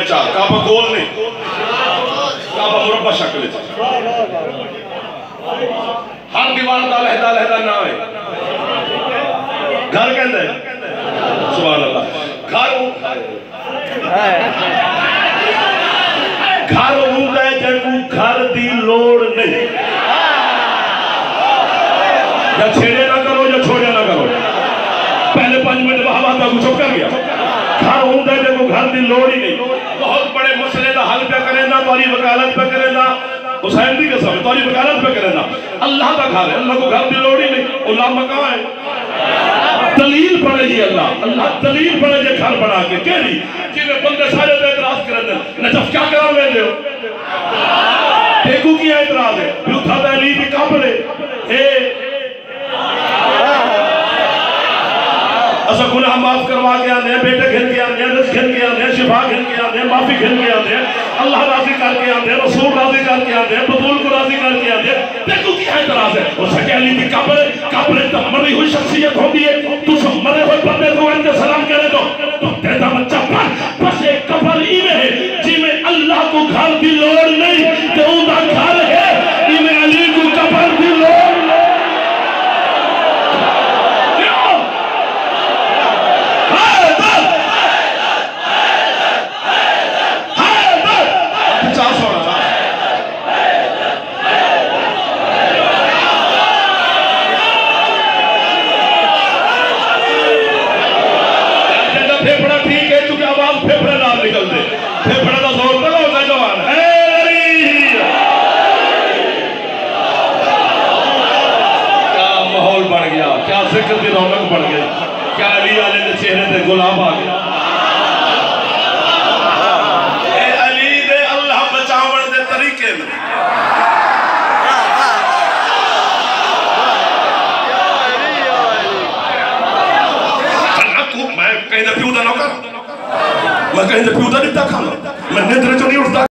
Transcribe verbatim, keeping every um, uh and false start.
चार काबा गोल नहीं काबा मुरब्बा शक्ल हर दीवार का लहदा लहदा नाम है घर कहते हैं सुभान अल्लाह घर घर होंदा है जिन्हें घर दी लोड़ नहीं या छेड़े ना करो या छोड़े ना करो पहले पांच मिनट बाबा का कुछ कर गया घर होंदा है जिन्हें घर दी लोड़ ही नहीं बहुत बड़े मसले का हल पे करे ना तुम्हारी वकालत पे करे ना हुसैन की कसम तुम्हारी वकालत पे करे ना अल्लाह का घर है अल्लाह को घर की लोड़ ही नहीं उलामा कहाँ है दलील पड़े जी अल्लाह अल्लाह दलील पड़े जे घर बना के केड़ी जिन्हें बंदे सारे पे एतराज करते नजफ क्या करा लेंदे हो देखो की एतराज है ब्यूथा दली दी काबले ए असा गुनाह माफ करवा के आने बेटे घिन के आने रिज़्क़ घिन के आने शिफा घिन के आने माफी घिन के आने अल्लाह राजी करके आने रसूल राजी करके आने बतूल को राजी करके आने देखो की एतराज है वो सकेली दी काबले काबले तो मरी हुई शख्सियत होती है तू सब मरे हुए बंदे को इनके सलाम करे तो तू तेरा बच्चा पर बस एक कबर इमे है जिमे अल्लाह को घर की लोड़ नहीं तो उनका घर है इमे अली को कबर की लोड़ जिक्र की रौनक बढ़ गई क्या अली वाले के चेहरे पे गुलाब आ गया ए अली दे अल्लाह बचावन दे तरीके में मैं कहीं प्यू दा नौकर मैं कहीं प्यू दा दिता खाना मैं निद्र चो नहीं उठता